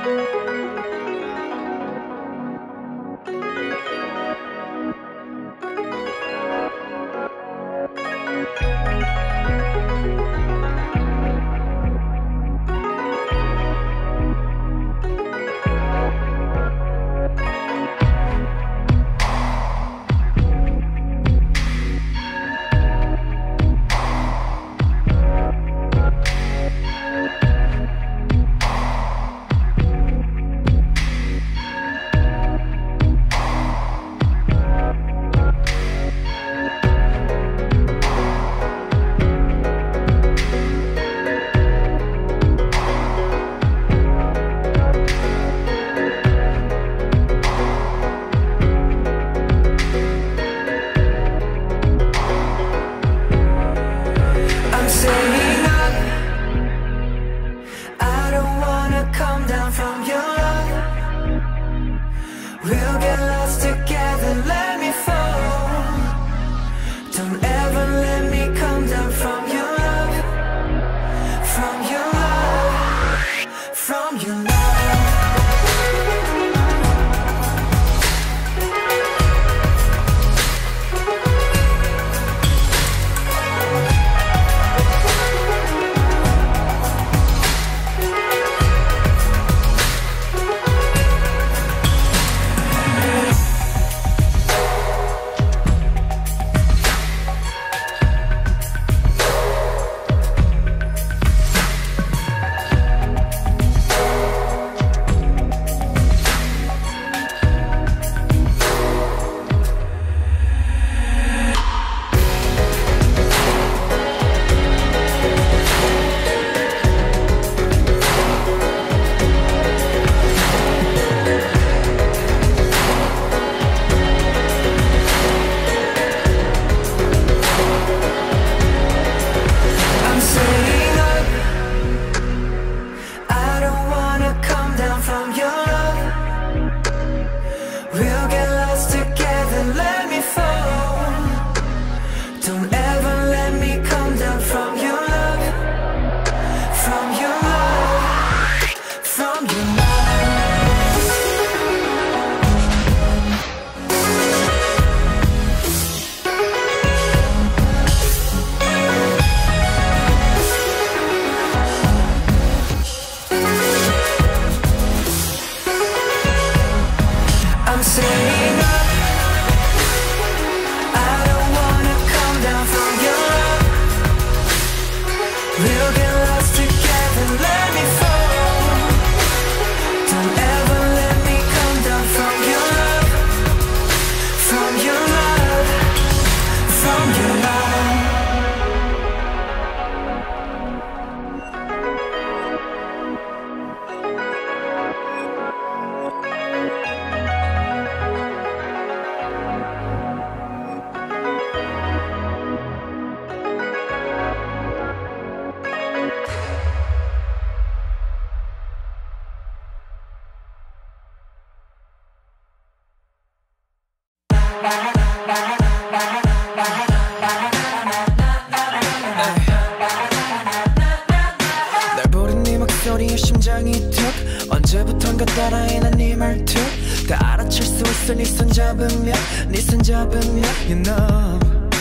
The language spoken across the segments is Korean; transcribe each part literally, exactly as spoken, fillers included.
날 부른 네 목소리에 심장이 툭 언제부턴가 따라해 난 네 말투 다 알아챌 수 있어 네 손 잡으면 네 손 잡으면 You know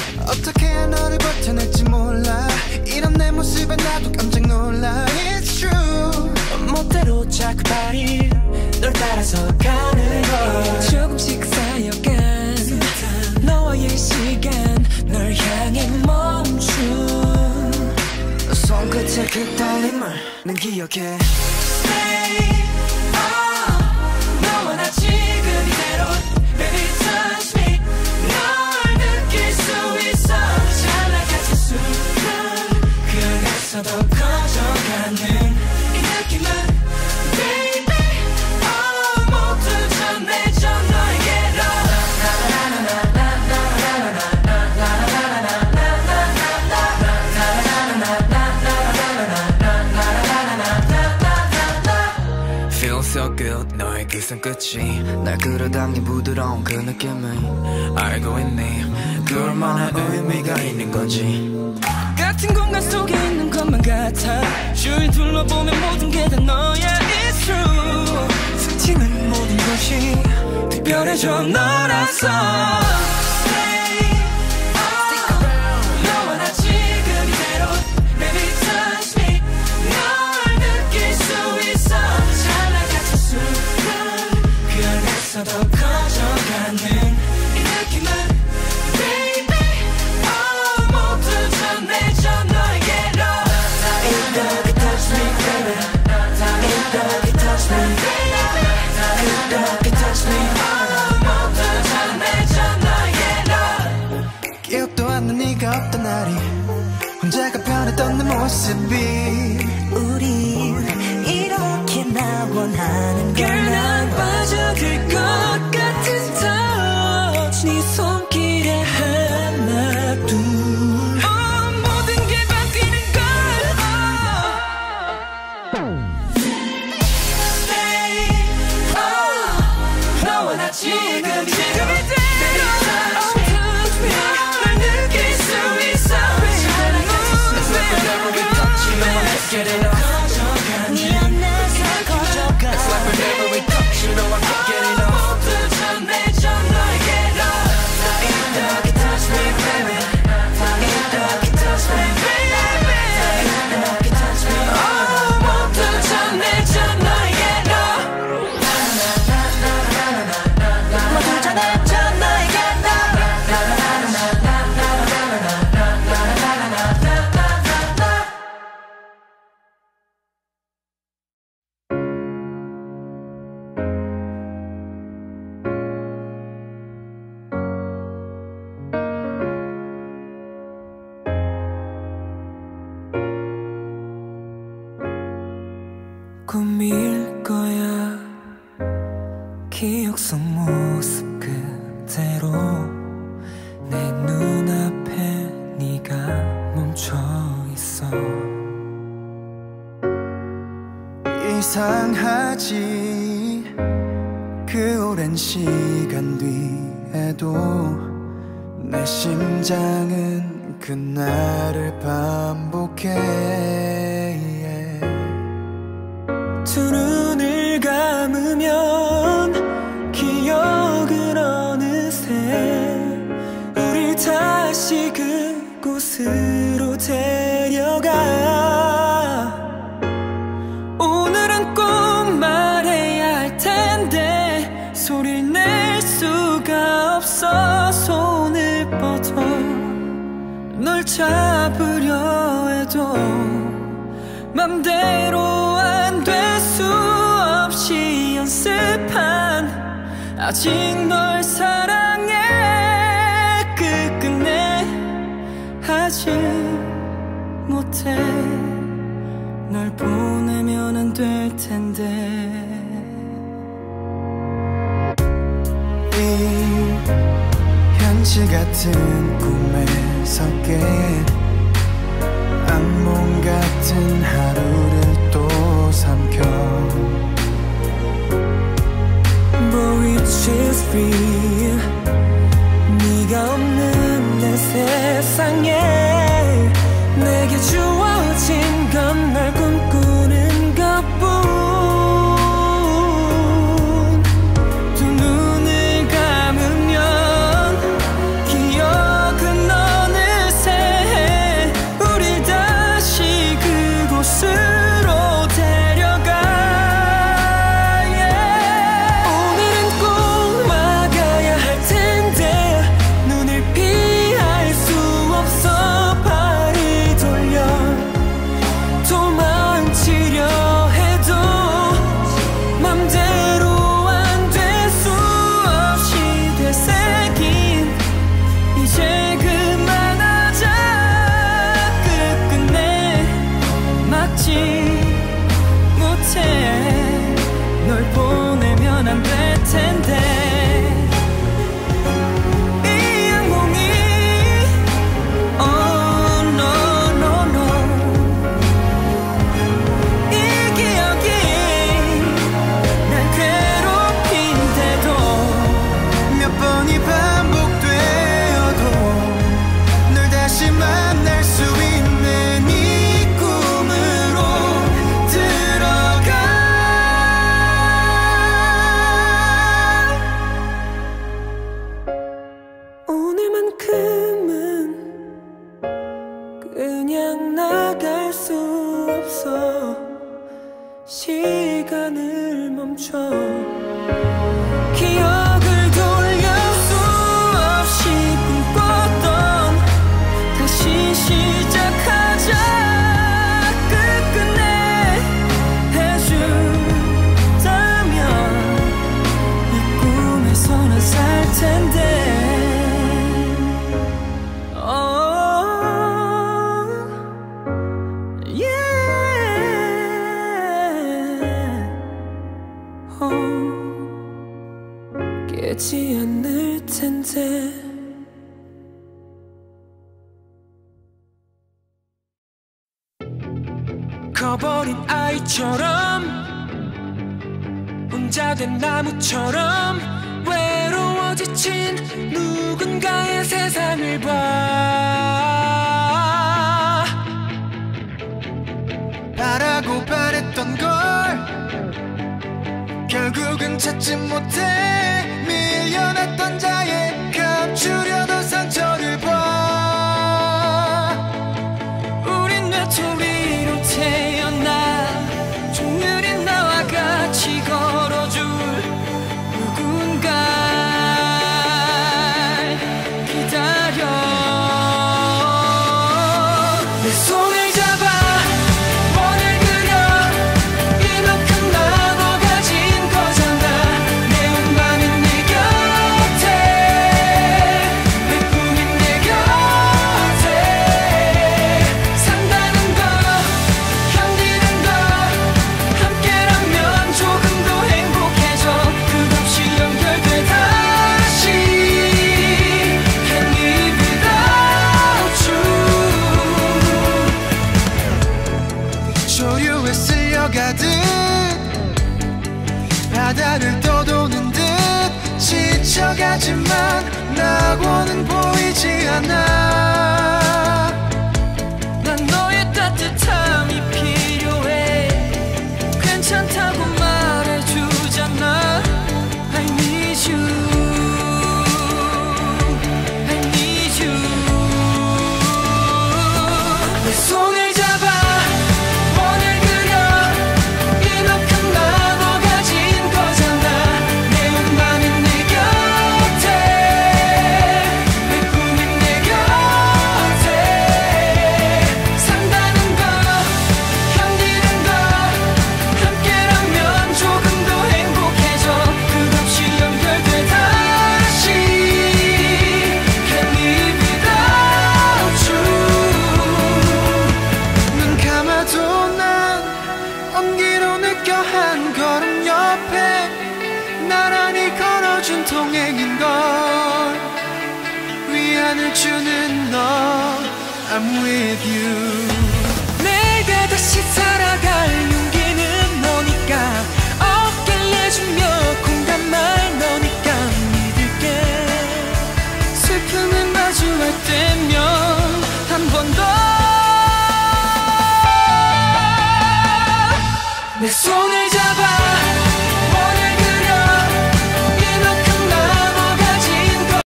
어떻게 해야 너를 버텨낼지 몰라 이런 내 모습에 나도 깜짝 놀라 It's true 멋대로 자꾸 발이 널 따라서 가는 걸 조금씩 쌓여간 너와의 시간 널 향해 멈춘 손끝의 그 떨림을 난 기억해 Stay on 너와 나 지금 이대로 Baby touch me 널 느낄 수 있어 잘 나가는 순간 그래서 더 커져가는 이 느낌은 Baby oh 모두 전해져 너에게로 Feel so good 너의 그 손끝이 날 끌어당긴 부드러운 그 느낌을 알고 있니 그 얼마나 의미가 있는 건지 같은 공간 속에 있는 것만 같아 주위 둘러보면 모든 게 다 너야 It's true 다시 특별해져 너라서 더 커져가는 이 느낌은 Baby oh 모두 전해져 너에게로 이렇게 touch me baby 이렇게 touch me baby 이렇게 touch me oh 모두 전해져 너에게로 기억도 안 나 네가 없던 날이 혼자가 변했던 내 모습이 우리 이렇게 나 원하는 걸 난 빠져들 것 같은 touch 네 손길에 하나 둘 oh, 모든 게 바뀌는 걸 oh. Stay oh, 너와 나 지금 지금 이대로 touch me 널 느낄 수 있어 Get it off 네 안에서 커져가 It's like whenever we touch you know I can't get it off 모두 전해져 너에게로 이렇게 touch me baby 이렇게 touch me baby 이렇게 touch me oh 모두 전해져 너에게로 모두 전해져 너에게로 꿈일 거야 기억 속 모습 그대로 내 눈앞에 네가 멈춰 있어 이상하지 그 오랜 시간 뒤에도 내 심장은 그날을 반복해 두 눈을 감으면 기억은 어느새 우릴 다시 그곳으로 데려가 오늘은 꼭 말해야 할 텐데 소리를 낼 수가 없어 손을 뻗어 널 잡으려 해도 맘대로 안 될 수 없이 연습한 아직 널 사랑해 끝끝내 하지 못해 널 보내면 안 될 텐데 이 현실 같은 꿈에서 깨 악몽 같은 하루를 또 삼켜 But which is real 네가 없는 내 세상에 내게 주어진 건 널 꿈꾸는 것뿐 두 눈을 감으면 기억은 어느새 우릴 다시 그곳으로 데려가 yeah. 오늘은 꼭 막아야 할 텐데 눈을 피할 수 없어 시간을 멈춰 기억을 돌려 수 없이 꿈꿨던 다시 시작하자 끝끝내 해준다면 이 꿈에서 난 살 텐데 깨지 않을 텐데 커버린 아이처럼 혼자 된 나무처럼 외로워 지친 누군가의 세상을 봐 바라고 바랬던 걸 결국은 찾지 못해 밀려났던 자의 감추려던 상처를 봐 우린 외톨이로 태어나 좀 느린 나와 같이 걸어줄 누군가 기다려 내 손을 잡아 원을 그려 이만큼 나눠 가진 거잖아 내 운만은 네 곁에 내 꿈인 내 곁에 산다는 거 견디는 거 함께라면 조금 더 행복해져 끝없이 연결돼 다시 Can't live without you 조류에 쓸려가듯 바다를 떠도는 듯 지쳐가지만 낙원은 보이지 않아 난 너의 따뜻함이 필요해 괜찮다고 말해주잖아 I need you I need you 내 손을 잡아 원을 그려 이만큼 나눠 가진 거잖아 내 운만은 네 곁에 내 꿈인 내 곁에 산다는 거 견디는 거 함께라면 조금 더 행복해져 끝없이 연결돼 다시 Can't live without you 눈 감아도 난 온기로 느껴 한 걸음 옆에 나란히 걸어준 동행인걸 위안을 주는 너 I'm with you 내가 다시 살아갈